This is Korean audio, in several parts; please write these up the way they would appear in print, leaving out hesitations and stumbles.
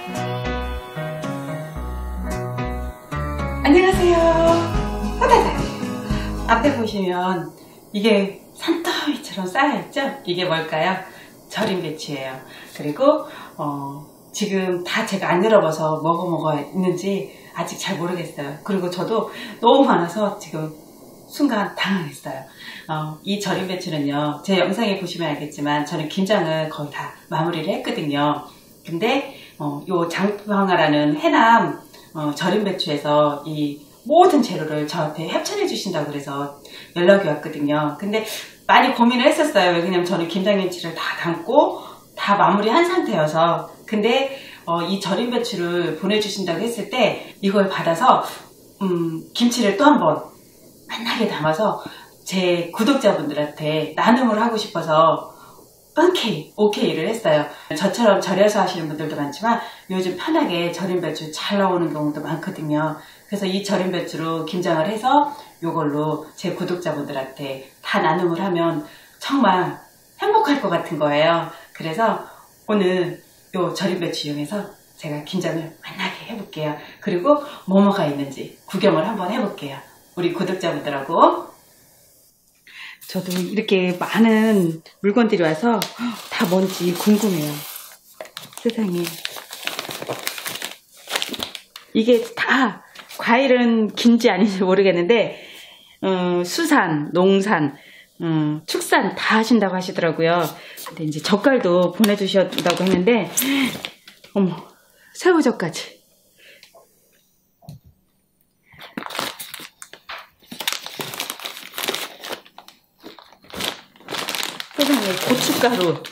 안녕하세요. 호다닥. 앞에 보시면 이게 산더미처럼 쌓여있죠? 이게 뭘까요? 절임 배추예요. 그리고 지금 다 제가 안 열어봐서 뭐가 있는지 아직 잘 모르겠어요. 그리고 저도 너무 많아서 지금 순간 당황했어요. 이 절임 배추는요, 제 영상에 보시면 알겠지만 저는 김장을 거의 다 마무리를 했거든요. 근데 요 장평화라는 해남 절임 배추에서 이 모든 재료를 저한테 협찬해 주신다고 그래서 연락이 왔거든요. 근데 많이 고민을 했었어요. 왜냐면 저는 김장김치를 다 담고 다 마무리한 상태여서. 근데 이 절임 배추를 보내주신다고 했을 때 이걸 받아서 김치를 또 한번 만나게 담아서 제 구독자분들한테 나눔을 하고 싶어서 흔쾌히 오케이를 했어요. 저처럼 절여서 하시는 분들도 많지만 요즘 편하게 절임 배추 잘 나오는 경우도 많거든요. 그래서 이 절임 배추로 김장을 해서 이걸로 제 구독자분들한테 다 나눔을 하면 정말 행복할 것 같은 거예요. 그래서 오늘 이 절임 배추 이용해서 제가 김장을 만나게 해볼게요. 그리고 뭐가 있는지 구경을 한번 해볼게요. 우리 구독자분들하고. 저도 이렇게 많은 물건들이 와서 다 뭔지 궁금해요. 세상에. 이게 다 과일은 긴지 아닌지 모르겠는데 수산, 농산, 축산 다 하신다고 하시더라고요. 근데 이제 젓갈도 보내주셨다고 했는데 어머, 새우젓까지. 세상에, 고춧가루,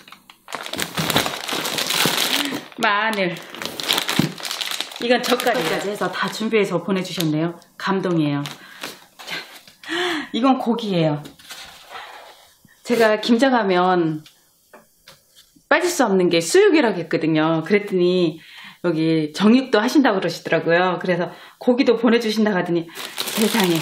마늘, 이건 젓갈까지 해서 다 준비해서 보내주셨네요. 감동이에요. 자, 이건 고기예요. 제가 김장하면 빠질 수 없는 게 수육이라고 했거든요. 그랬더니 여기 정육도 하신다고 그러시더라고요. 그래서 고기도 보내주신다고 하더니 세상에,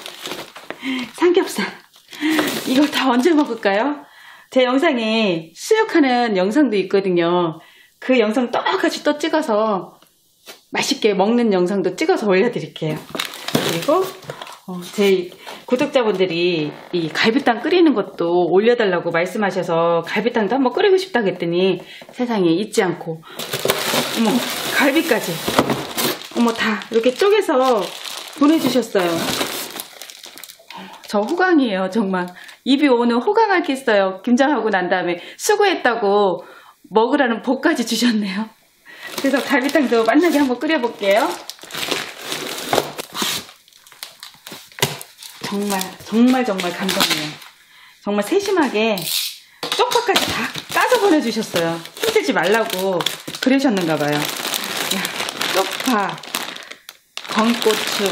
삼겹살, 이걸 다 언제 먹을까요? 제 영상에 수육하는 영상도 있거든요. 그 영상 똑같이 또 찍어서 맛있게 먹는 영상도 찍어서 올려드릴게요. 그리고 제 구독자분들이 이 갈비탕 끓이는 것도 올려달라고 말씀하셔서 갈비탕도 한번 끓이고 싶다고 했더니 세상에 잊지 않고 어머, 갈비까지 어머, 다 이렇게 쪼개서 보내주셨어요. 저 호강이에요. 정말 입이 오늘 호강하겠어요. 김장하고 난 다음에 수고했다고 먹으라는 복까지 주셨네요. 그래서 갈비탕도 맛나게 한번 끓여볼게요. 정말 감동이에요. 정말 세심하게 쪽파까지 다 까서 보내주셨어요. 힘들지 말라고 그러셨는가봐요. 쪽파, 건고추,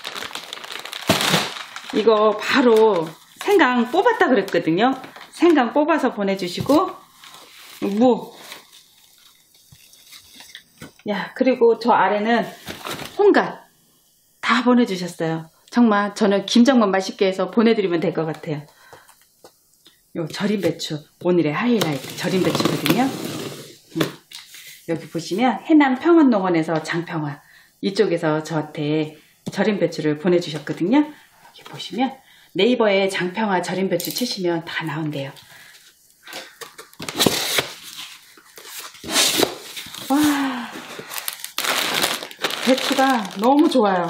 이거 바로 생강 뽑았다 그랬거든요. 생강 뽑아서 보내주시고, 무, 그리고 저 아래는 홍갓 다 보내주셨어요. 정말 저는 김장만 맛있게 해서 보내드리면 될 것 같아요. 요 절임 배추, 오늘의 하이라이트 절임 배추거든요. 여기 보시면 해남 평원농원에서 장평화 이쪽에서 저한테 절임 배추를 보내주셨거든요. 여기 보시면 네이버에 장평화 절임 배추 치시면 다 나온대요. 와, 배추가 너무 좋아요.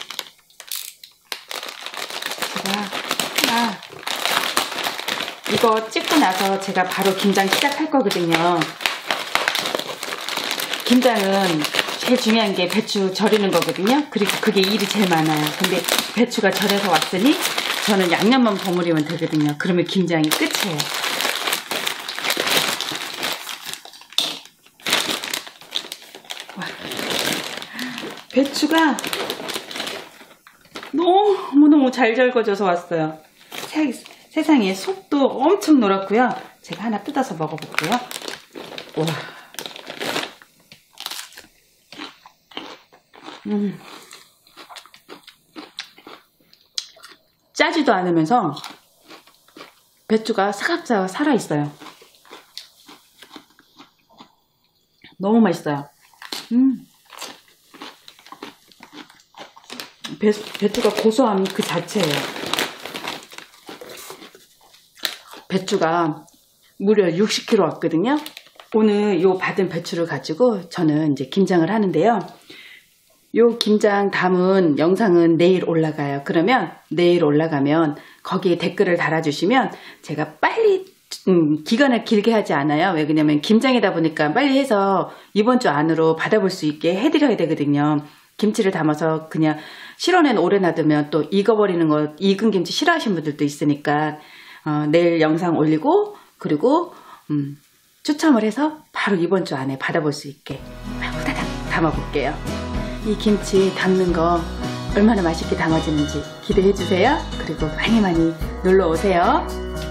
제가 이거 찍고 나서 제가 바로 김장 시작할 거거든요. 김장은 제일 중요한 게 배추 절이는 거거든요. 그리고 그게 일이 제일 많아요. 근데 배추가 절여서 왔으니 저는 양념만 버무리면 되거든요. 그러면 김장이 끝이에요. 와, 배추가 너무너무 잘 절거져서 왔어요. 세상에, 속도 엄청 노랗고요. 제가 하나 뜯어서 먹어볼게요. 와. 짜지도 않으면서 배추가 사각사각 살아있어요. 너무 맛있어요. 배추가 고소함이 그 자체예요. 배추가 무려 60kg 왔거든요. 오늘 요 받은 배추를 가지고 저는 이제 김장을 하는데요. 요 김장 담은 영상은 내일 올라가요. 그러면 내일 올라가면 거기에 댓글을 달아주시면 제가 빨리 기간을 길게 하지 않아요. 왜 그러냐면 김장이다 보니까 빨리 해서 이번 주 안으로 받아볼 수 있게 해드려야 되거든요. 김치를 담아서 그냥 실온에 오래 놔두면 또 익어버리는 거, 익은 김치 싫어하시는 분들도 있으니까 내일 영상 올리고 그리고 추첨을 해서 바로 이번 주 안에 받아볼 수 있게 후다닥 담아볼게요. 이 김치 담는 거 얼마나 맛있게 담아지는지 기대해주세요. 그리고 많이 놀러 오세요.